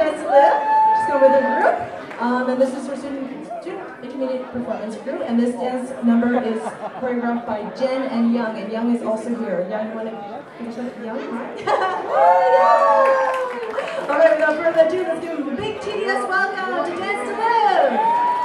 Dance to Live. She's going with her group. And this is her student intermediate performance group. And this dance number is choreographed by Jen and Young. And Young is also here. Young, you want to finish up with Young? All right, without further ado, let's give them a big TDS welcome to Dance to Live.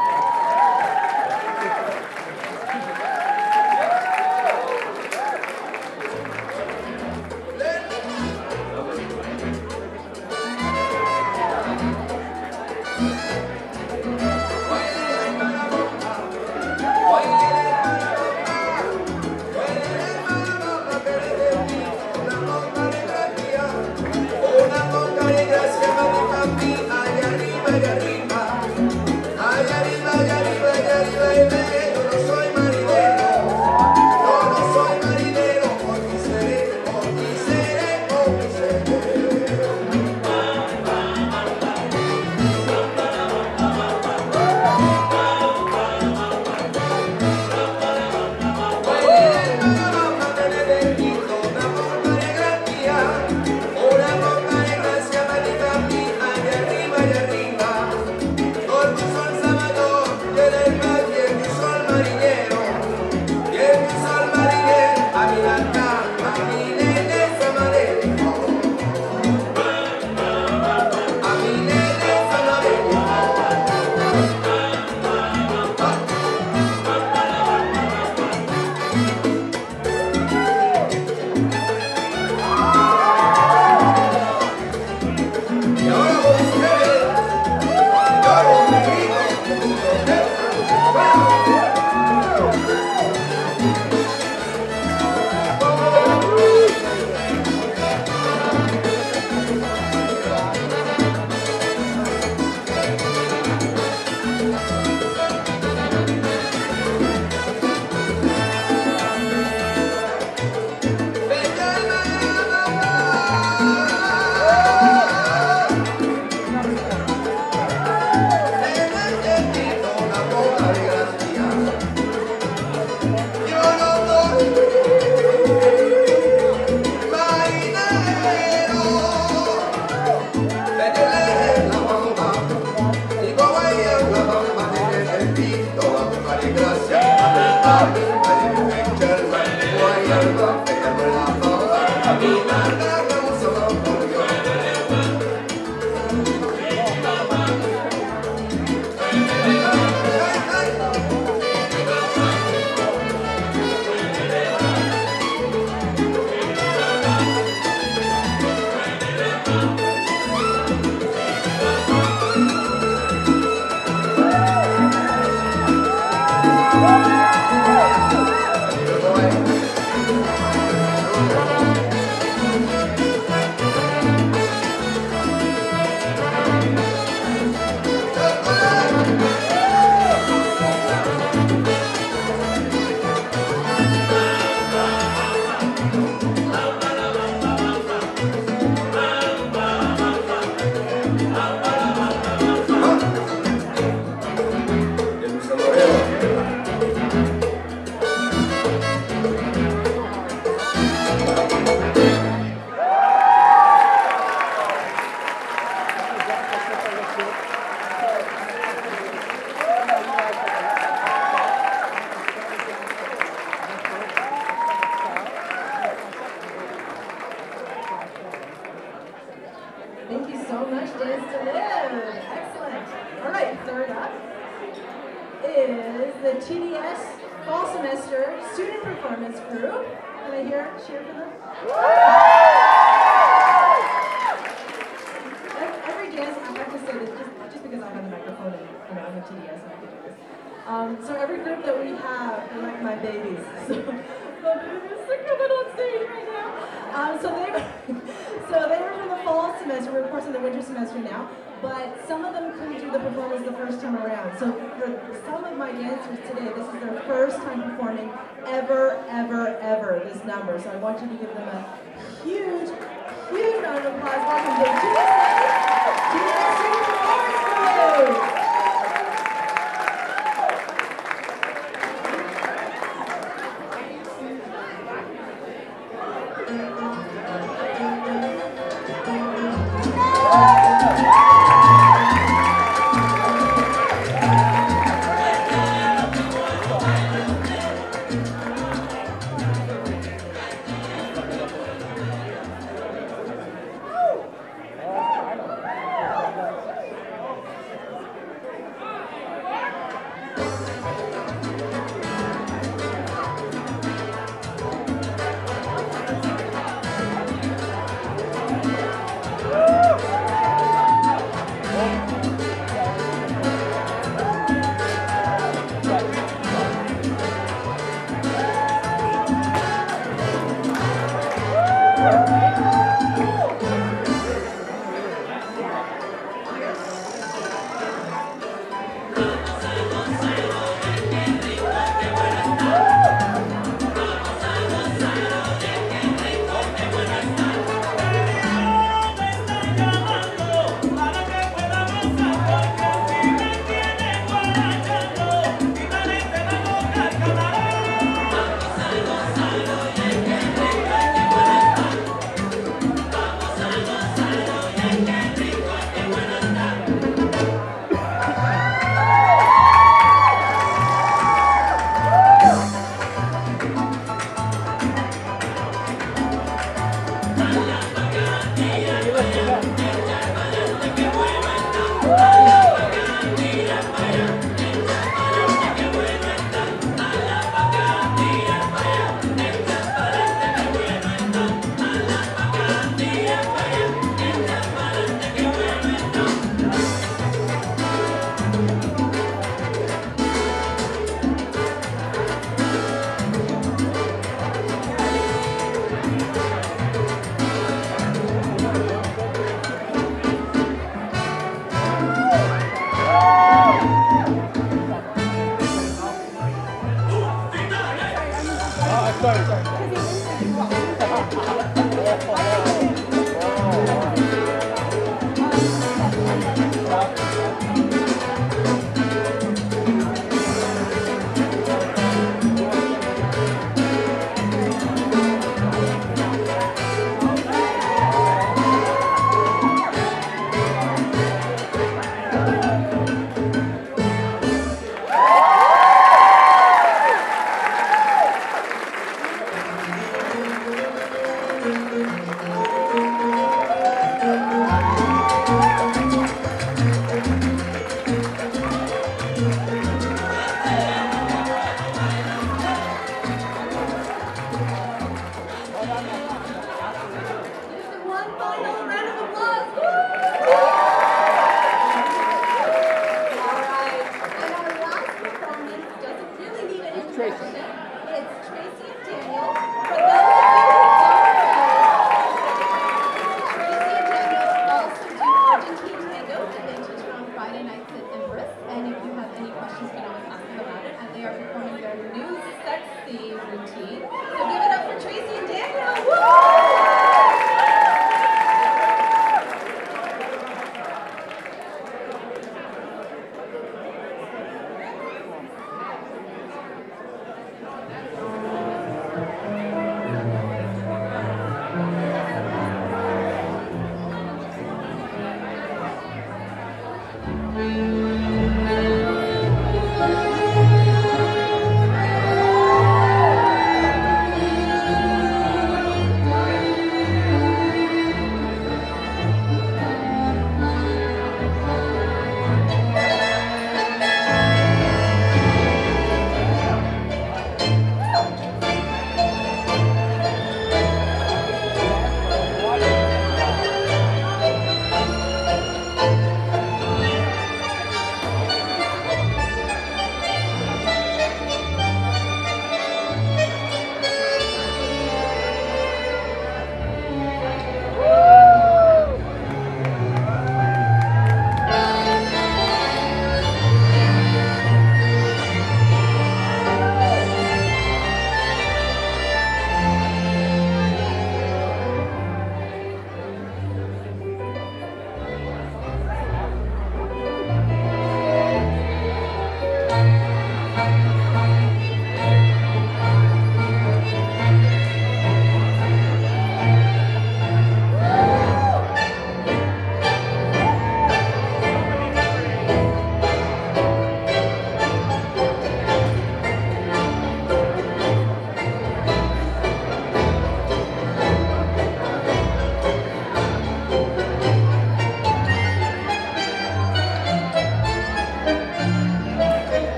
Thank you so much, Dance to Live. Excellent. All right, third up is the TDS Fall Semester Student Performance Group. Can I hear a cheer for them? Every dance, I have to say this just because I have the microphone and I'm a TDS and I can do this. So every group that we have, they're like my babies. So they're coming on stage right now. So they were from the fall semester. We're of course in the winter semester now, but some of them couldn't do the performance the first time around. So for some of my dancers today, this is their first time performing ever this number. So I want you to give them a huge round of applause. Welcome to TDS Student Performance Group.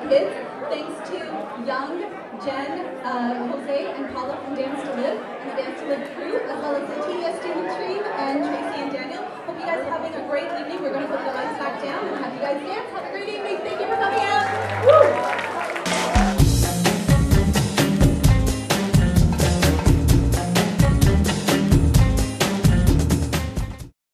kids. Thanks to Young, Jen, Jose, and Paula from Dance to Live, and the Dance to Live crew, as well as the TDS student team, and Tracy and Daniel. Hope you guys are having a great evening. We're going to put the lights back down and have you guys dance. Have a great evening. Thank you for coming.